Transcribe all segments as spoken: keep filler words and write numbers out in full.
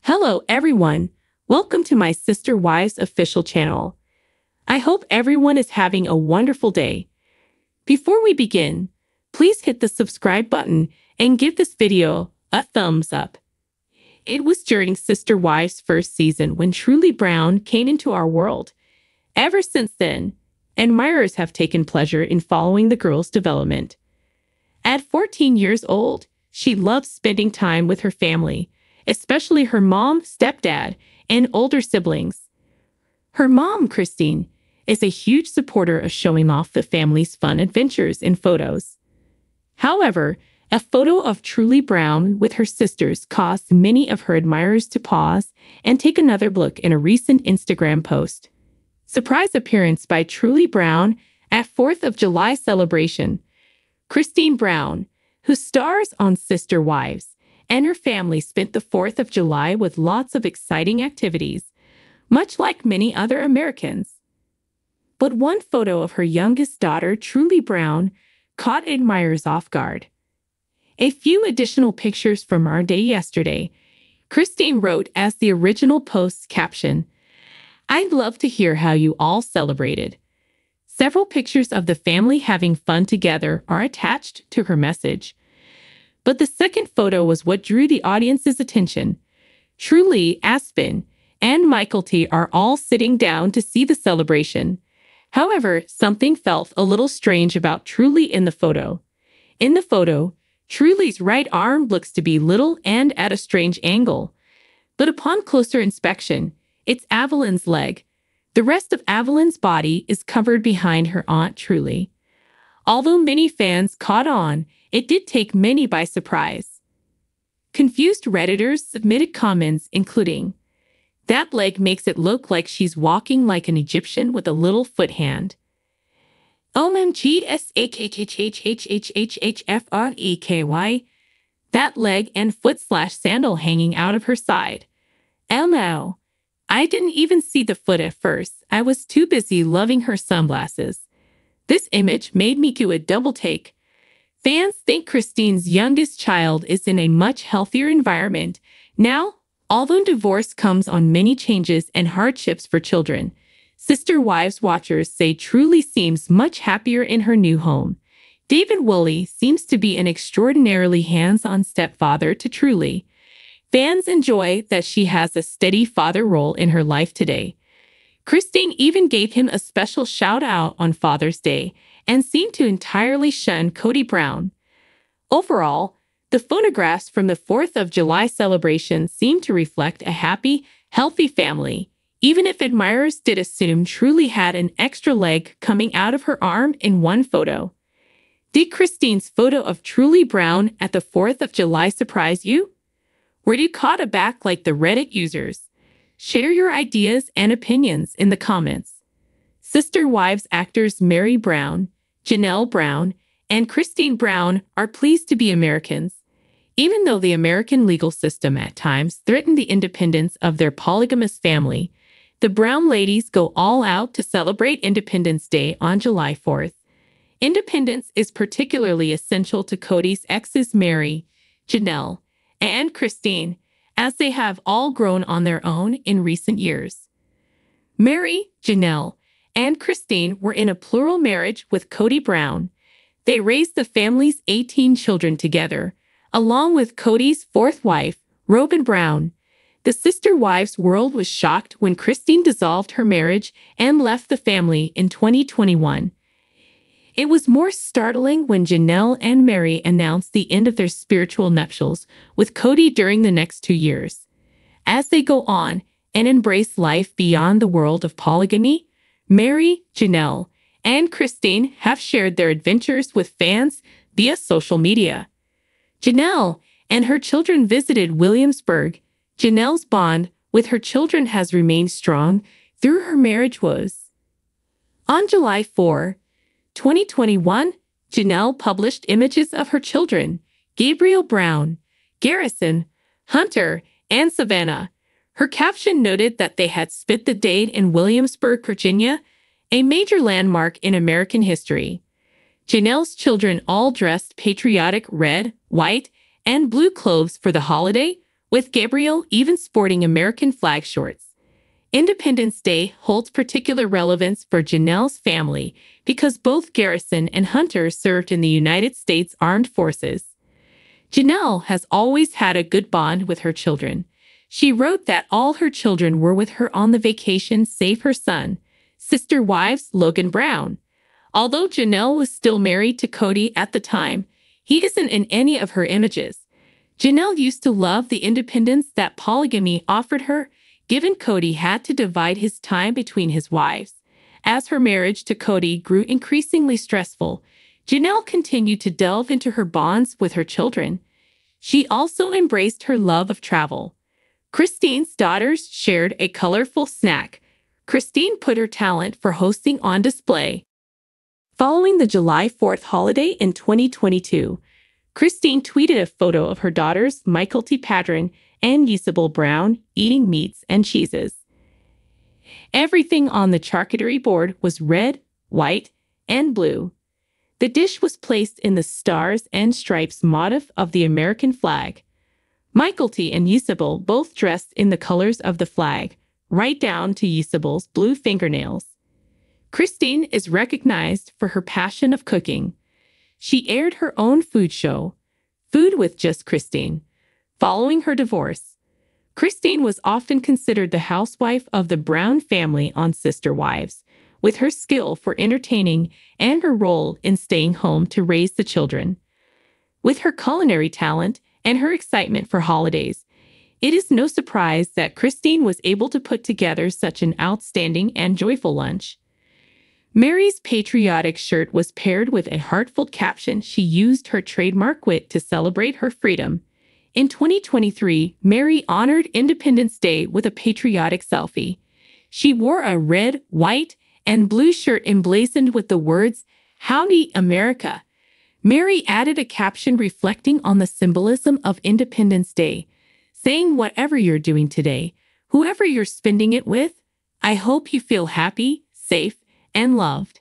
Hello, everyone. Welcome to my Sister Wives official channel. I hope everyone is having a wonderful day. Before we begin, please hit the subscribe button and give this video a thumbs up. It was during Sister Wives' first season when Truly Brown came into our world. Ever since then, admirers have taken pleasure in following the girl's development. At fourteen years old, she loves spending time with her family, especially her mom, stepdad, and older siblings. Her mom, Christine, is a huge supporter of showing off the family's fun adventures in photos. However, a photo of Truly Brown with her sisters caused many of her admirers to pause and take another look in a recent Instagram post. Surprise appearance by Truly Brown at fourth of July celebration. Christine Brown, who stars on Sister Wives, and her family spent the fourth of July with lots of exciting activities, much like many other Americans. But one photo of her youngest daughter, Truly Brown, caught admirers off guard. A few additional pictures from our day yesterday. Christine wrote as the original post's caption, "I'd love to hear how you all celebrated." Several pictures of the family having fun together are attached to her message. But the second photo was what drew the audience's attention. Truly, Aspen, and Michael T are all sitting down to see the celebration. However, something felt a little strange about Truly in the photo. In the photo, Truly's right arm looks to be little and at a strange angle. But upon closer inspection, it's Avalyn's leg. The rest of Avalyn's body is covered behind her aunt Truly. Although many fans caught on, it did take many by surprise. Confused Redditors submitted comments including, "That leg makes it look like she's walking like an Egyptian with a little foot hand. O M G S H H H H H H H H F R E K Y. That leg and foot slash sandal hanging out of her side. L no. I didn't even see the foot at first. I was too busy loving her sunglasses. This image made me do a double take. Fans think Christine's youngest child is in a much healthier environment now, although divorce comes on many changes and hardships for children. Sister Wives watchers say Truly seems much happier in her new home. David Woolley seems to be an extraordinarily hands-on stepfather to Truly. Fans enjoy that she has a steady father role in her life today. Christine even gave him a special shout-out on Father's Day and seemed to entirely shun Kody Brown. Overall, the photographs from the fourth of July celebration seem to reflect a happy, healthy family, even if admirers did assume Truly had an extra leg coming out of her arm in one photo. Did Christine's photo of Truly Brown at the fourth of July surprise you? Were you caught aback like the Reddit users? Share your ideas and opinions in the comments. Sister Wives actors Meri Brown, Janelle Brown, and Christine Brown are pleased to be Americans. Even though the American legal system at times threatened the independence of their polygamous family, the Brown ladies go all out to celebrate Independence Day on July fourth. Independence is particularly essential to Kody's exes Meri, Janelle, and Christine, as they have all grown on their own in recent years. Meri, Janelle, and Christine were in a plural marriage with Kody Brown. They raised the family's eighteen children together, along with Kody's fourth wife, Robyn Brown. The Sister Wives world was shocked when Christine dissolved her marriage and left the family in twenty twenty-one. It was more startling when Janelle and Meri announced the end of their spiritual nuptials with Kody during the next two years. As they go on and embrace life beyond the world of polygamy, Meri, Janelle, and Christine have shared their adventures with fans via social media. Janelle and her children visited Williamsburg. Janelle's bond with her children has remained strong through her marriage woes. On July fourth, twenty twenty-one, Janelle published images of her children, Gabriel Brown, Garrison, Hunter, and Savannah. Her caption noted that they had spent the day in Williamsburg, Virginia, a major landmark in American history. Janelle's children all dressed patriotic red, white, and blue clothes for the holiday, with Gabriel even sporting American flag shorts. Independence Day holds particular relevance for Janelle's family because both Garrison and Hunter served in the United States Armed Forces. Janelle has always had a good bond with her children. She wrote that all her children were with her on the vacation save her son, Sister Wives Logan Brown. Although Janelle was still married to Cody at the time, he isn't in any of her images. Janelle used to love the independence that polygamy offered her, given Cody had to divide his time between his wives. As her marriage to Cody grew increasingly stressful, Janelle continued to delve into her bonds with her children. She also embraced her love of travel. Christine's daughters shared a colorful snack. Christine put her talent for hosting on display. Following the July fourth holiday in twenty twenty-two, Christine tweeted a photo of her daughters Mykelti Padron and Isabel Brown eating meats and cheeses. Everything on the charcuterie board was red, white, and blue. The dish was placed in the stars and stripes motif of the American flag. Mykelti and Isabel both dressed in the colors of the flag, right down to Isabel's blue fingernails. Christine is recognized for her passion of cooking. She aired her own food show, Food with Just Christine, following her divorce. Christine was often considered the housewife of the Brown family on Sister Wives, with her skill for entertaining and her role in staying home to raise the children. With her culinary talent and her excitement for holidays, it is no surprise that Christine was able to put together such an outstanding and joyful lunch. Mary's patriotic shirt was paired with a heartfelt caption. She used her trademark wit to celebrate her freedom. In twenty twenty-three, Mary honored Independence Day with a patriotic selfie. She wore a red, white, and blue shirt emblazoned with the words, "Howdy, America." Mary added a caption reflecting on the symbolism of Independence Day, saying, "Whatever you're doing today, whoever you're spending it with, I hope you feel happy, safe, and loved."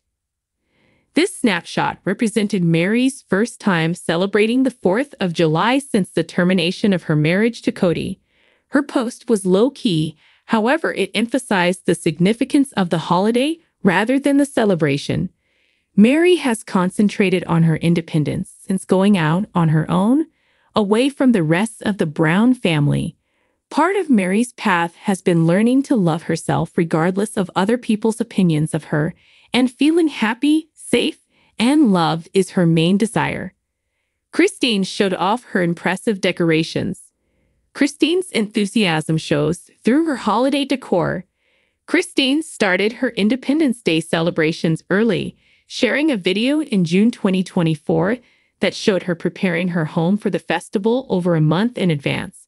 This snapshot represented Mary's first time celebrating the fourth of July since the termination of her marriage to Cody. Her post was low-key, however, it emphasized the significance of the holiday rather than the celebration. Mary has concentrated on her independence since going out on her own, away from the rest of the Brown family. Part of Mary's path has been learning to love herself regardless of other people's opinions of her, and feeling happy, safe, and loved is her main desire. Christine showed off her impressive decorations. Christine's enthusiasm shows through her holiday decor. Christine started her Independence Day celebrations early, sharing a video in June twenty twenty-four that showed her preparing her home for the festival over a month in advance.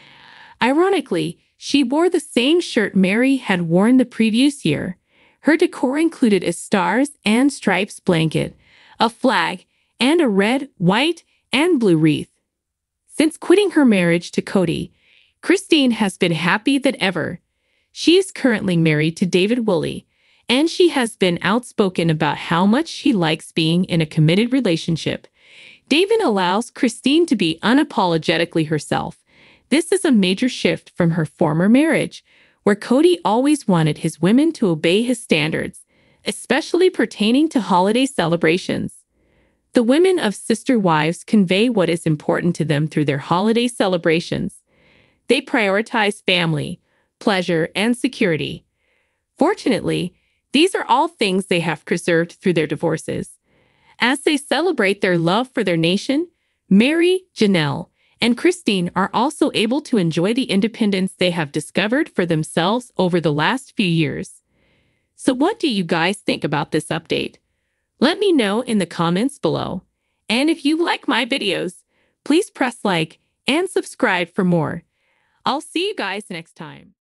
Ironically, she wore the same shirt Mary had worn the previous year. Her decor included a stars and stripes blanket, a flag, and a red, white, and blue wreath. Since quitting her marriage to Cody, Christine has been happier than ever. She is currently married to David Woolley, and she has been outspoken about how much she likes being in a committed relationship. David allows Christine to be unapologetically herself. This is a major shift from her former marriage, where Cody always wanted his women to obey his standards, especially pertaining to holiday celebrations. The women of Sister Wives convey what is important to them through their holiday celebrations. They prioritize family, pleasure, and security. Fortunately, these are all things they have preserved through their divorces. As they celebrate their love for their nation, Mary, Janelle, and Christine are also able to enjoy the independence they have discovered for themselves over the last few years. So what do you guys think about this update? Let me know in the comments below. And if you like my videos, please press like and subscribe for more. I'll see you guys next time.